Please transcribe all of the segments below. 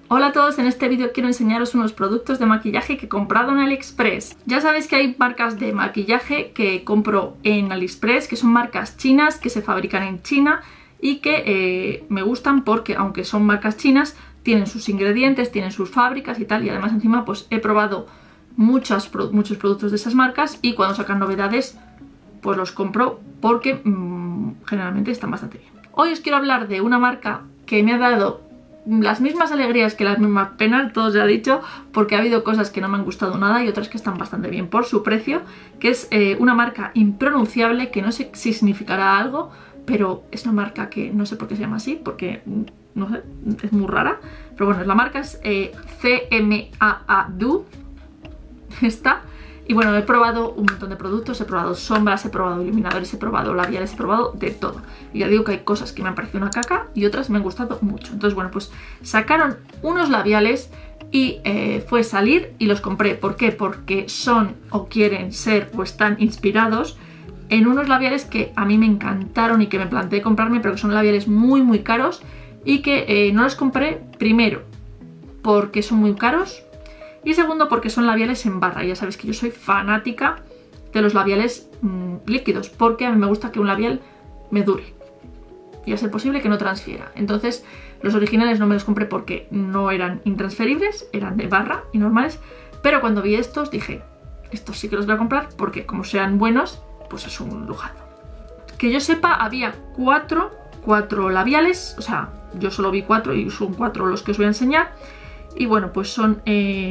Hola a todos, en este vídeo quiero enseñaros unos productos de maquillaje que he comprado en AliExpress. Ya sabéis que hay marcas de maquillaje que compro en AliExpress, que son marcas chinas, que se fabrican en China y que me gustan porque, aunque son marcas chinas, tienen sus ingredientes, tienen sus fábricas y tal, y además encima pues he probado muchos productos de esas marcas y cuando sacan novedades pues los compro porque generalmente están bastante bien. Hoy os quiero hablar de una marca que me ha dado las mismas alegrías que las mismas penas, todo se ha dicho, porque ha habido cosas que no me han gustado nada y otras que están bastante bien por su precio, que es una marca impronunciable que no sé si significará algo, pero es una marca que no sé por qué se llama así, porque no sé, es muy rara, pero bueno, la marca es CMAADU, esta. Y bueno, he probado un montón de productos, he probado sombras, he probado iluminadores, he probado labiales, he probado de todo. Y ya digo que hay cosas que me han parecido una caca y otras me han gustado mucho. Entonces bueno, pues sacaron unos labiales y fue salir y los compré. ¿Por qué? Porque son o quieren ser o están inspirados en unos labiales que a mí me encantaron y que me planteé comprarme, pero que son labiales muy caros y que no los compré primero porque son muy caros. Y segundo, porque son labiales en barra. Ya sabéis que yo soy fanática de los labiales líquidos, porque a mí me gusta que un labial me dure y a ser posible que no transfiera. Entonces los originales no me los compré porque no eran intransferibles, eran de barra y normales, pero cuando vi estos dije, estos sí que los voy a comprar porque como sean buenos, pues es un lujazo. Que yo sepa, había cuatro labiales, o sea, yo solo vi 4 y son 4 los que os voy a enseñar. Y bueno, pues son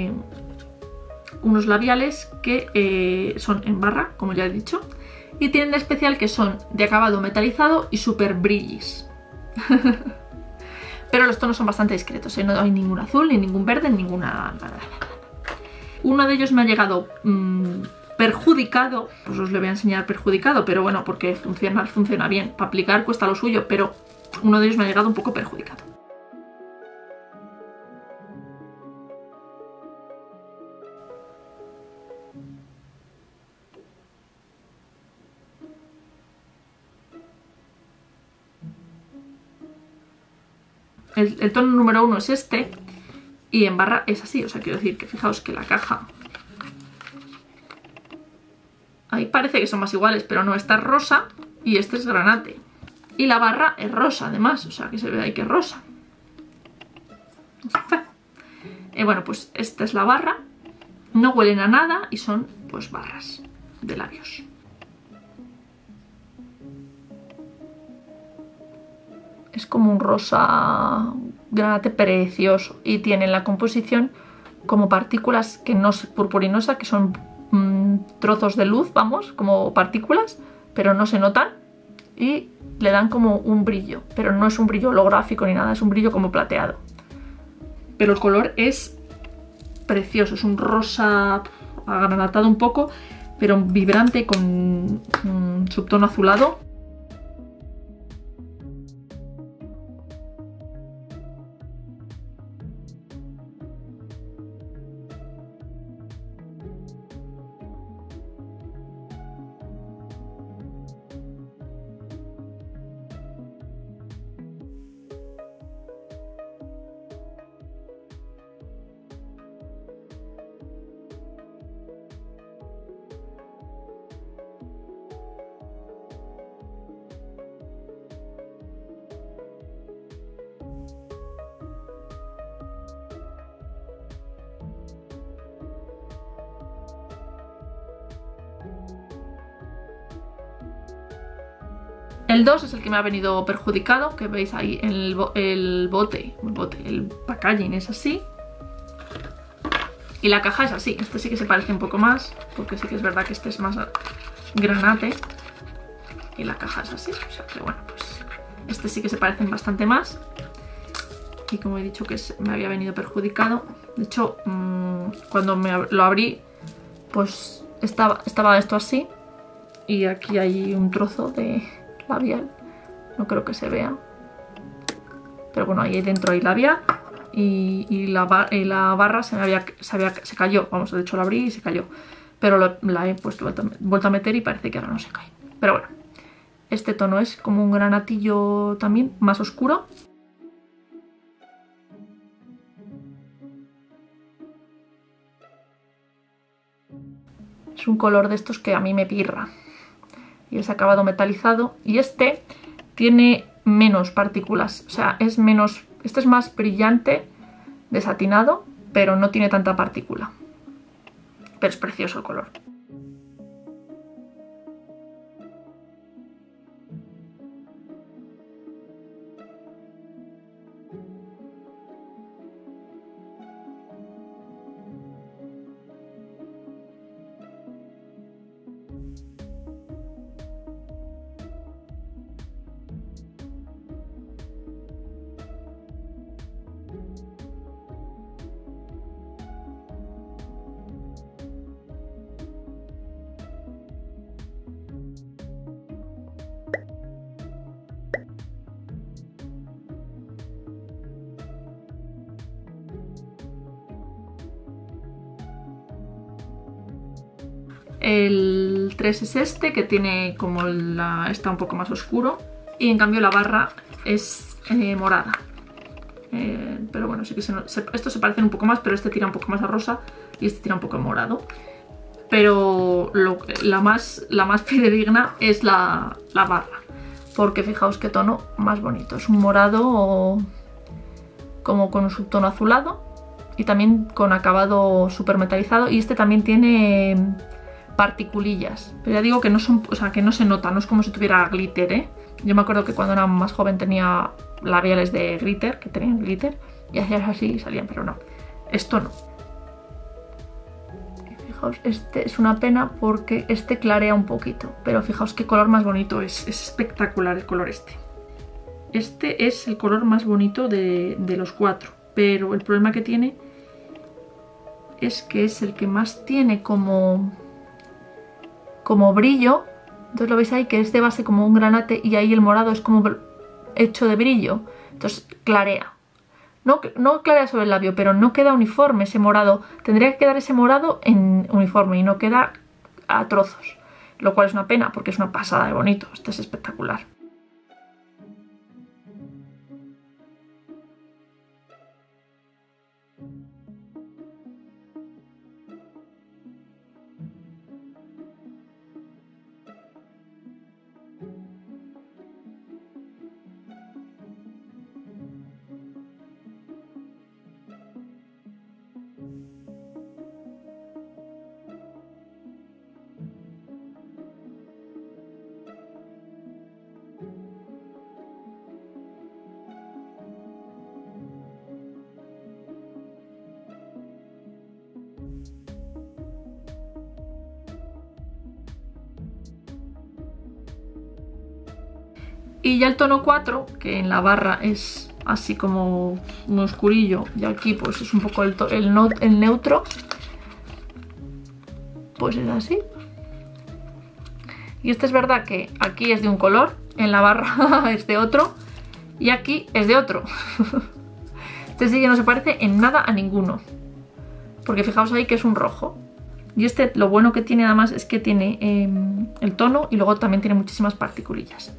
unos labiales que son en barra, como ya he dicho, y tienen de especial que son de acabado metalizado y super brillis. Pero los tonos son bastante discretos, ¿eh? No hay ningún azul, ni ningún verde, ni ninguna... Uno de ellos me ha llegado perjudicado, pues os lo voy a enseñar perjudicado, pero bueno, porque funciona bien. Para aplicar cuesta lo suyo, pero uno de ellos me ha llegado un poco perjudicado. El tono número 1 es este y en barra es así, o sea, quiero decir que fijaos que la caja ahí parece que son más iguales, pero no, esta es rosa y este es granate y la barra es rosa además, o sea que se ve ahí que es rosa. Bueno, pues esta es la barra, no huelen a nada y son pues barras de labios. Es como un rosa granate precioso y tiene en la composición como partículas que no es purpurinosa, que son trozos de luz, vamos, como partículas, pero no se notan y le dan como un brillo, pero no es un brillo holográfico ni nada, es un brillo como plateado. Pero el color es precioso, es un rosa agranatado un poco, pero vibrante con un subtono azulado. El 2 es el que me ha venido perjudicado, que veis ahí en el packaging es así. Y la caja es así, este sí que se parece un poco más, porque sí que es verdad que este es más granate. Y la caja es así, o sea que bueno, pues este sí que se parecen bastante más. Y como he dicho que me había venido perjudicado, de hecho cuando lo abrí, pues estaba esto así. Y aquí hay un trozo de labial, no creo que se vea, pero bueno, ahí dentro hay labial y la barra se cayó, vamos, de hecho la abrí y se cayó, pero la he vuelto a meter y parece que ahora no se cae, pero bueno, este tono es como un granatillo también más oscuro un color de estos que a mí me pirra. Y es acabado metalizado. Y este tiene menos partículas, o sea, es menos... Este es más brillante, desatinado, pero no tiene tanta partícula. Pero es precioso el color. El 3 es este, que tiene como está un poco más oscuro. Y en cambio la barra es morada. Pero bueno, sí que estos se parecen un poco más, pero este tira un poco más a rosa y este tira un poco a morado. Pero la más fidedigna es la barra. Porque fijaos qué tono más bonito. Es un morado como con un subtono azulado. Y también con acabado súper metalizado. Y este también tiene particulillas, pero ya digo que no son, o sea, que no se nota, no es como si tuviera glitter, ¿eh? Yo me acuerdo que cuando era más joven tenía labiales de glitter, que tenían glitter, y hacías así y salían, pero no, esto no. Y fijaos, este es una pena porque este clarea un poquito, pero fijaos qué color más bonito, es espectacular el color este. Este es el color más bonito de los cuatro, pero el problema que tiene es que es el que más tiene como brillo. Entonces lo veis ahí que es de base como un granate y ahí el morado es como hecho de brillo, entonces clarea. No clarea sobre el labio, pero no queda uniforme ese morado. Tendría que quedar ese morado en uniforme y no queda a trozos, lo cual es una pena porque es una pasada de bonito. Este es espectacular. Y ya el tono 4, que en la barra es así como un oscurillo, y aquí pues es un poco el neutro, pues es así. Y este es verdad que aquí es de un color, en la barra es de otro, y aquí es de otro. Este sí que no se parece en nada a ninguno, porque fijaos ahí que es un rojo. Y este lo bueno que tiene además es que tiene el tono y luego también tiene muchísimas particulillas.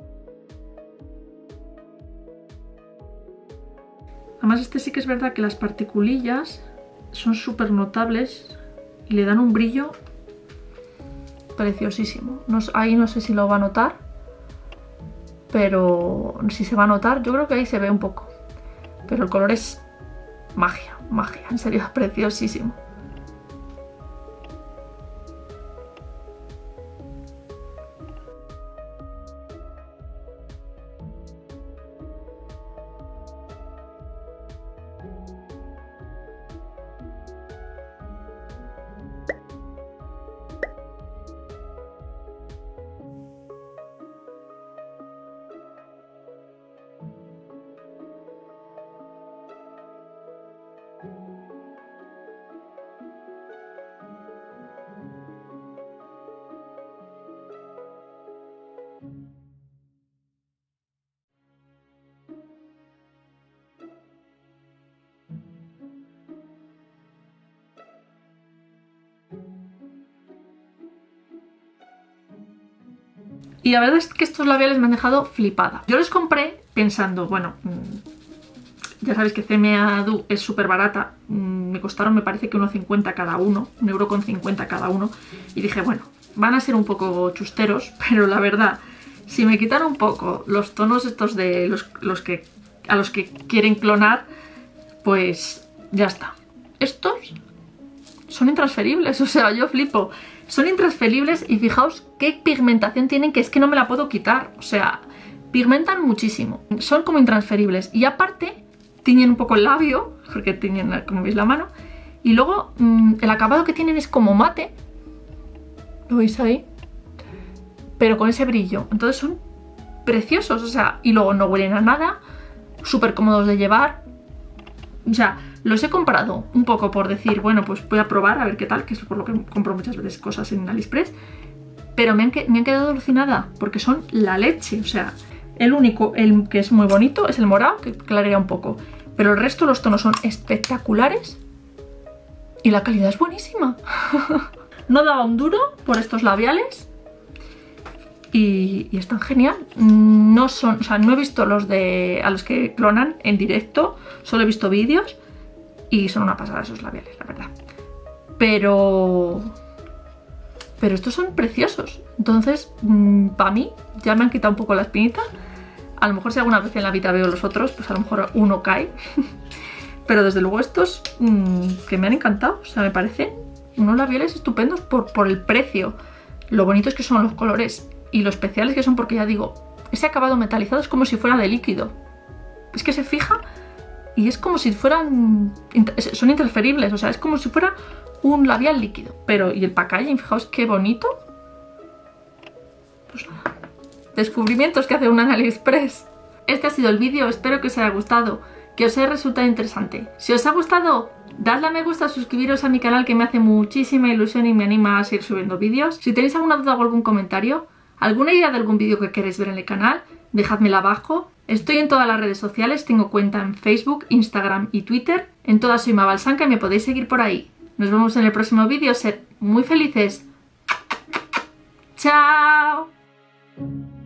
Además este sí que es verdad que las particulillas son súper notables y le dan un brillo preciosísimo. Ahí no sé si lo va a notar, pero si se va a notar, yo creo que ahí se ve un poco. Pero el color es magia, magia, en serio, es preciosísimo. Y la verdad es que estos labiales me han dejado flipada. Yo los compré pensando, bueno, Ya sabéis que CMA Du es súper barata. Me costaron, me parece que 1,50 cada uno, 1,50 € cada uno. Y dije, bueno, van a ser un poco chusteros, pero la verdad, si me quitan un poco los tonos estos de a los que quieren clonar, pues ya está. Estos son intransferibles, o sea, yo flipo. Son intransferibles y fijaos qué pigmentación tienen, que es que no me la puedo quitar. O sea, pigmentan muchísimo. Son como intransferibles. Y aparte, tiñen un poco el labio, porque tiñen, como veis, la mano. Y luego, el acabado que tienen es como mate. ¿Lo veis ahí? Pero con ese brillo. Entonces son preciosos, o sea, y luego no huelen a nada. Súper cómodos de llevar. O sea, los he comprado un poco por decir, bueno, pues voy a probar a ver qué tal, que es por lo que compro muchas veces cosas en AliExpress. Pero me han quedado alucinada, porque son la leche. O sea, el único, el que es muy bonito, es el morado, que clarea un poco. Pero el resto, los tonos son espectaculares y la calidad es buenísima. No daba un duro por estos labiales. Y están genial. No son, o sea, no he visto a los que clonan en directo, solo he visto vídeos y son una pasada esos labiales, la verdad. Pero estos son preciosos. Entonces, para mí, ya me han quitado un poco la espinita. A lo mejor si alguna vez en la vida veo los otros, pues a lo mejor uno cae. Pero desde luego estos, que me han encantado. O sea, me parecen unos labiales estupendos por el precio. Lo bonitos que son los colores. Y lo especiales que son, porque ya digo, ese acabado metalizado es como si fuera de líquido. Es que se fija y es como si fueran... Son intransferibles, o sea, es como si fuera un labial líquido. Pero, y el packaging, fijaos qué bonito. Pues nada. Descubrimientos que hace un AliExpress. Este ha sido el vídeo, espero que os haya gustado, que os haya resultado interesante. Si os ha gustado, dadle a me gusta, suscribiros a mi canal, que me hace muchísima ilusión y me anima a seguir subiendo vídeos. Si tenéis alguna duda o algún comentario, alguna idea de algún vídeo que queréis ver en el canal, dejádmela abajo. Estoy en todas las redes sociales, tengo cuenta en Facebook, Instagram y Twitter. En todas soy Mabalsanca y me podéis seguir por ahí. Nos vemos en el próximo vídeo, sed muy felices. ¡Chao!